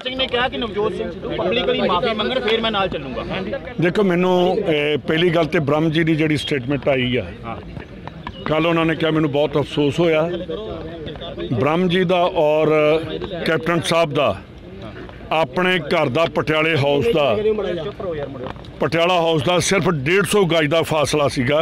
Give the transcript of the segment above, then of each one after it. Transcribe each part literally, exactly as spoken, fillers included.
ਸਿੰਘ ਨੇ ਕਿਹਾ ਕਿ ਨਵਜੋਤ ਸਿੰਘ ਸਿੱਧੂ ਪਬਲਿਕਲੀ ਮਾਫੀ ਮੰਗਣ ਫਿਰ ਮੈਂ ਨਾਲ ਚੱਲੂਗਾ। देखो मैनू पहली गल तो ब्रह्म जी की जी स्टेटमेंट आई है, कल उन्होंने कहा मैनू बहुत अफसोस होया ब्रह्म जी का और कैप्टन साहब का अपने घर का पटियाले हाउस का पटियाला हाउस का सिर्फ डेढ़ सौ गज का फासला सीगा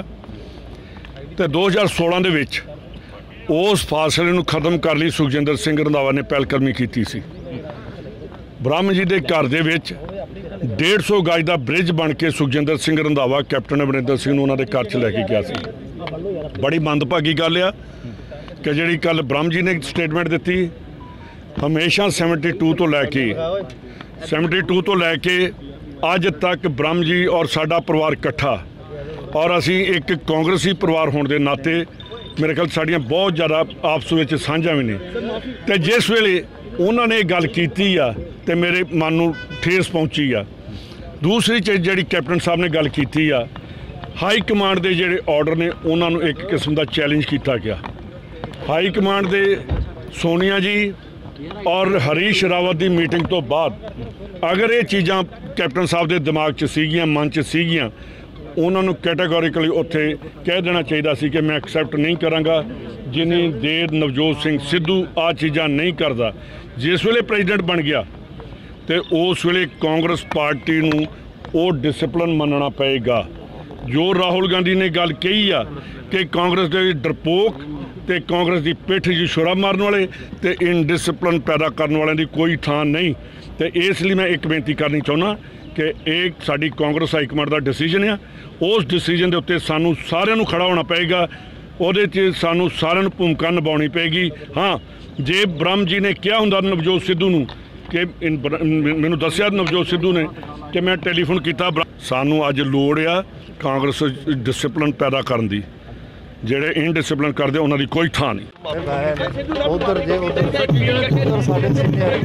ते दो हज़ार सोलह दे विच उस फासले नूं खत्म कर लई सुखजिंदर सिंह रंधावा ने पहलकदमी की सी। ब्रह्म जी के घर दे विच डेढ़ सौ गज का ब्रिज बन के सुखजिंदर सिंह रंधावा कैप्टन अमरिंदर सिंह उन्होंने घर च लैके गया सी। बड़ी मंदभागी गल आ कि जिहड़ी कल ब्रह्म जी ने स्टेटमेंट दी, हमेशा सैवनटी टू तो लैके सैवनटी टू तो लैके अज तक ब्रह्म जी और साडा परिवार इकट्ठा और असी एक कांग्रेसी परिवार होने के नाते मेरे ख्याल साड़ियाँ बहुत ज़्यादा आपस में साझा भी ने। तो जिस वेले उन्होंने गल की आ तो मेरे मन नूं ठेस पहुँची आ। दूसरी चीज़ जी कैप्टन साहब ने गल की आ, हाई कमांड के जोड़े ऑर्डर ने उन्होंने एक किस्म का चैलेंज किया गया। हाई कमांड के सोनिया जी और हरीश रावत की मीटिंग तो बाद अगर ये चीज़ां कैप्टन साहब के दिमाग च सीगियां मन च सीगियां उन्होंने कैटागोरिकली उत्थे कह देना चाहिए सी कि मैं एक्सैप्ट नहीं करांगा जिन्नी देर नवजोत सिंह सिद्धू आ चीज़ां नहीं करता। जिस वेले प्रेजिडेंट बन गया तो उस वेले कांग्रेस पार्टी नूं वो डिसिपलिन मनना पएगा। जो राहुल गांधी ने गल कही आ कि कांग्रेस के डरपोक तो कांग्रेस की पिठ जी छुरा मारन वाले तो इनडिसिपलिन पैदा करने वालों की कोई थान नहीं। तो इसलिए मैं एक बेनती करनी चाहुंदा कि एक साडी कांग्रेस हाईकमांड का डिसीजन है, उस डिसीजन के उत्ते सानू सारिआं नूं खड़ा होना पएगा, उहदे च सानू सारिआं नूं भूमिका निभाउणी पेगी। हाँ जे ब्रह्म जी ने कहा हुंदा नवजोत सिद्धू नूं कि मैनूं दस्सिया नवजोत सिद्धू ने कि मैं टैलीफोन किया, सानू अज लोड़ आ कांग्रेस डिसिपलिन पैदा करन दी, ਜਿਹੜੇ ਇਨਡਿਸਪਲਿਨ ਕਰਦੇ ਉਹਨਾਂ ਦੀ ਕੋਈ ਥਾਂ ਨਹੀਂ। ਉਧਰ ਜੇ ਉਧਰ ਸਾਡੇ ਸੀਨੀਅਰ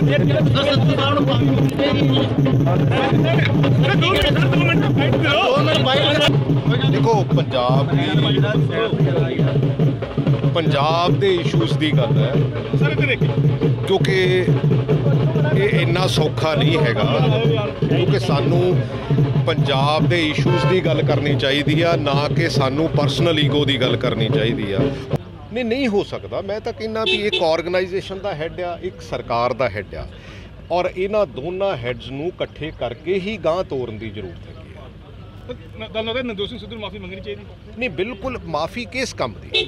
देखो पंजाब पंजाब के इशूज़ की गल है क्योंकि ये इन्ना सौखा नहीं हैगा, क्योंकि सानू पंजाब के इशूज़ की गल करनी चाहिए आ, ना कि सानू परसनल ईगो की गल करनी चाहिए आ। नहीं नहीं हो सकता। मैं तो कहना भी एक ऑर्गेनाइजेशन का हैड आ, एक सरकार का हैड आ, और इन्हां दोनों हैड्स नूं इकट्ठे करके ही गांह तोड़न की जरूरत है। नवजोत सिंह सिद्धू माफ़ी मंगनी चाहिए नहीं, बिल्कुल माफ़ी किस काम की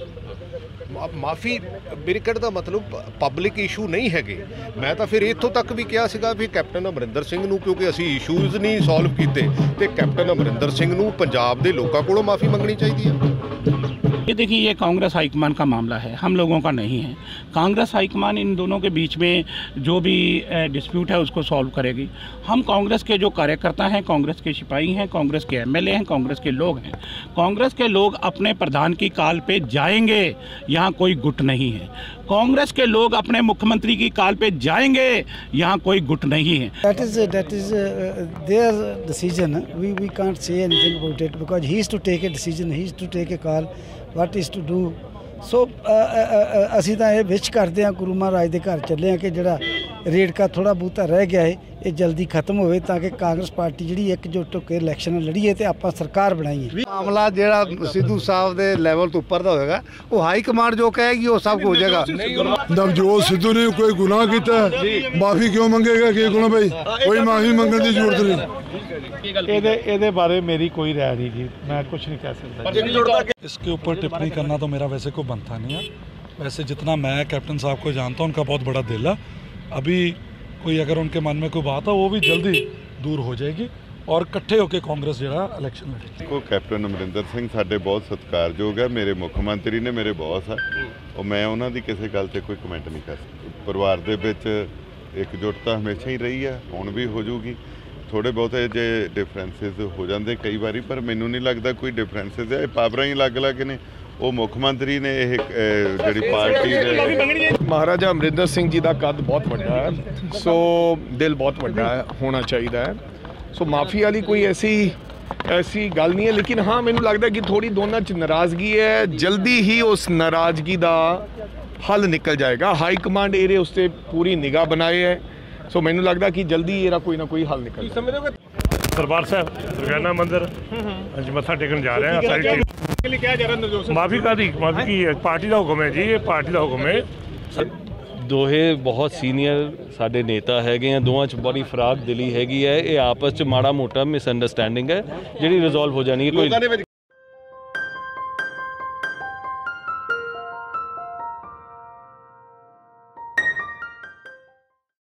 माफ़ी मेरे कहने का मतलब पब्लिक इशू नहीं है। मैं तो फिर इत्थों तक भी कहा सीगा भी कैप्टन अमरिंदर सिंह नूं क्योंकि असी इशूज़ नहीं सॉल्व किए तो कैप्टन अमरिंदर सिंह नूं पंजाब के लोगों को माफ़ी मंगनी चाहिए है। ये देखिए, ये कांग्रेस हाईकमान का मामला है, हम लोगों का नहीं है। कांग्रेस हाईकमान इन दोनों के बीच में जो भी डिस्प्यूट है उसको सॉल्व करेगी। हम कांग्रेस के जो कार्यकर्ता हैं, कांग्रेस के सिपाही हैं, कांग्रेस के एमएलए हैं, कांग्रेस के लोग हैं। कांग्रेस के लोग अपने प्रधान की काल पे जाएंगे, यहाँ कोई गुट नहीं है। कांग्रेस के लोग अपने मुख्यमंत्री की काल पे जाएंगे, यहाँ कोई गुट नहीं है। That is that is uh, their decision. We we can't say anything about it because he is to take a decision. He is to take a call. What is to do? सो असी तो ये wish करते हैं गुरु महाराज के घर चले हैं कि जड़ा रेड़का थोड़ा बहुता रह गया है ये जल्दी खत्म हो ताकि कांग्रेस पार्टी जी एकजुट होकर इलैक्शन लड़ीए तो आप सरकार बनाइए। मामला जोड़ा सिद्धू साहब के लैवल तो उपर का होगा वो हाई कमांड जो कहेगी वो सब हो जाएगा। नवजोत सिद्धू ने कोई गुनाह किया, माफ़ी क्यों मंगेगा? कि गुनाह भाई कोई माफ़ी मंगने की जरूरत नहीं। ये बारे मेरी कोई राय नहीं थी, मैं कुछ नहीं कह सकता। इसके ऊपर टिप्पणी करना तो मेरा वैसे कोई बनता नहीं है। वैसे जितना मैं कैप्टन साहब को जानता हूँ उनका बहुत बड़ा दिल है। अभी कोई अगर उनके मन में कोई बात है वो भी जल्दी दूर हो जाएगी और इकट्ठे होकर कांग्रेस जो इलैक्शन लड़ेगी। को कैप्टन अमरिंदर सिंह साडे बहुत सत्कारयोग है, मेरे मुख्य मंत्री ने, मेरे बॉस है और मैं उन्हों की किसी गल से कोई कमेंट नहीं कर सकता। परिवार के विच एकजुटता हमेशा ही रही है, हुण भी हो जूगी। थोड़े बहुते जे डिफरेंसिस हो जाते कई बारी, पर मैनू नहीं लगता कोई डिफरेंसिस है। पावर ही अलग अलग ने, वो मुख्यमंत्री ने यह जी पार्टी महाराजा अमरिंदर सिंह जी का कद बहुत बड़ा है, सो दिल बहुत बड़ा है होना चाहिए है। सो माफ़ी वाली कोई ऐसी ऐसी गल नहीं है, लेकिन हाँ मैनू लगता कि थोड़ी दोनों च नाराज़गी है, जल्दी ही उस नाराज़गी का हल निकल जाएगा। हाई कमांड एरे उस पर पूरी निगाह बनाए है, ਸੋ ਮੈਨੂੰ ਲੱਗਦਾ ਕਿ ਜਲਦੀ ਇਹਦਾ ਕੋਈ ਨਾ ਕੋਈ ਹੱਲ ਨਿਕਲ ਜਾਏ। ਦਰਬਾਰ ਸਾਹਿਬ ਦੁਰਗਿਆਨਾ ਮੰਦਿਰ ਅੱਜ ਮੱਥਾ ਟੇਕਣ ਜਾ ਰਹੇ ਹਾਂ। ਸਾਰੀ ਲਈ ਕਿਹਾ ਜਾ ਰਿਹਾ ਨਵਜੋਤ ਸਿੰਘ ਮਾਫੀ ਕਾਦੀ ਮਾਫੀ ਕੀ ਹੈ? ਪਾਰਟੀ ਦਾ ਹੁਕਮ ਹੈ ਜੀ, ਇਹ ਪਾਰਟੀ ਦਾ ਹੁਕਮ ਹੈ। ਦੋਹੇ ਬਹੁਤ ਸੀਨੀਅਰ ਸਾਡੇ ਨੇਤਾ ਹੈਗੇ ਆ, ਦੋਵਾਂ 'ਚ ਬੜੀ ਫਰਾਕ ਦਿਲੀ ਹੈਗੀ ਹੈ। ਇਹ ਆਪਸ 'ਚ ਮਾੜਾ ਮੋਟਾ ਮਿਸਅੰਡਰਸਟੈਂਡਿੰਗ ਹੈ ਜਿਹੜੀ ਰਿਜ਼ੋਲਵ ਹੋ ਜਾਣੀ ਹੈ। ਕੋਈ